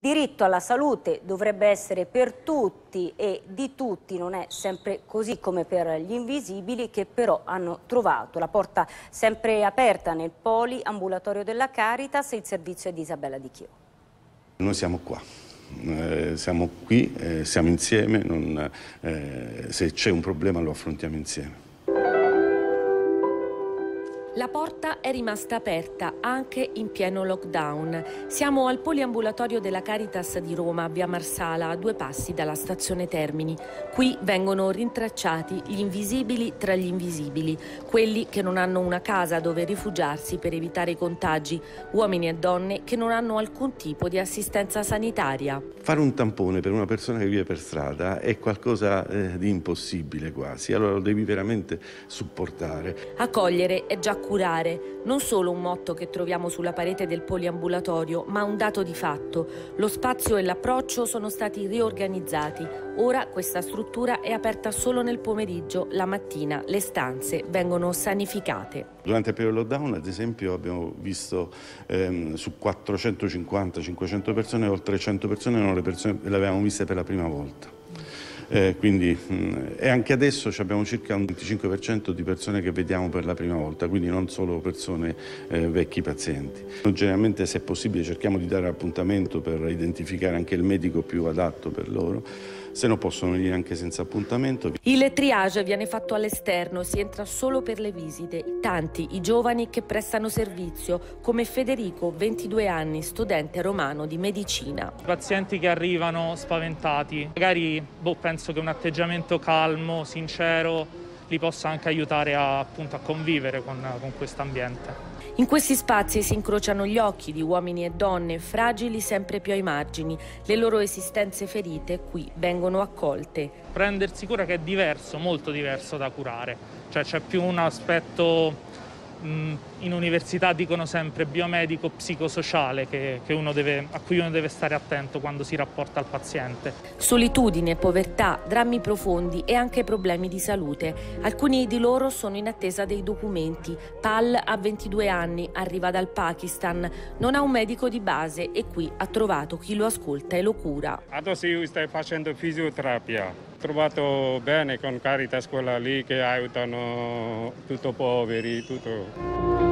Diritto alla salute dovrebbe essere per tutti e di tutti, non è sempre così come per gli invisibili che però hanno trovato la porta sempre aperta nel poliambulatorio della Caritas e il servizio è di Isabella Di Chio. Noi siamo qua. Siamo qui, siamo insieme, se c'è un problema lo affrontiamo insieme. La porta è rimasta aperta anche in pieno lockdown. Siamo al poliambulatorio della Caritas di Roma, via Marsala, a 2 passi dalla stazione Termini. Qui vengono rintracciati gli invisibili tra gli invisibili, quelli che non hanno una casa dove rifugiarsi per evitare i contagi, uomini e donne che non hanno alcun tipo di assistenza sanitaria. Fare un tampone per una persona che vive per strada è qualcosa di impossibile quasi, allora lo devi veramente supportare. Accogliere è già curare, non solo un motto che troviamo sulla parete del poliambulatorio, ma un dato di fatto. Lo spazio e l'approccio sono stati riorganizzati. Ora questa struttura è aperta solo nel pomeriggio, la mattina le stanze vengono sanificate. Durante il periodo lockdown, ad esempio, abbiamo visto su 450-500 persone, oltre 100 persone le avevamo viste per la prima volta. E anche adesso abbiamo circa un 25% di persone che vediamo per la prima volta, quindi non solo persone vecchi pazienti. Generalmente, se è possibile, cerchiamo di dare appuntamento per identificare anche il medico più adatto per loro. Se no possono venire anche senza appuntamento. Il triage viene fatto all'esterno, si entra solo per le visite. Tanti i giovani che prestano servizio, come Federico, 22 anni, studente romano di medicina. Pazienti che arrivano spaventati, magari penso che un atteggiamento calmo, sincero, li possa anche aiutare a convivere con questo ambiente. In questi spazi si incrociano gli occhi di uomini e donne, fragili sempre più ai margini. Le loro esistenze ferite qui vengono accolte. Prendersi cura che è diverso, molto diverso da curare. Cioè c'è più un aspetto, in università dicono sempre biomedico, psicosociale, a cui uno deve stare attento quando si rapporta al paziente. Solitudine, povertà, drammi profondi e anche problemi di salute. Alcuni di loro sono in attesa dei documenti. Pal ha 22 anni, arriva dal Pakistan, non ha un medico di base e qui ha trovato chi lo ascolta e lo cura. Adesso io sto facendo fisioterapia. Ho trovato bene con Caritas, quella lì che aiutano tutti i poveri, tutto.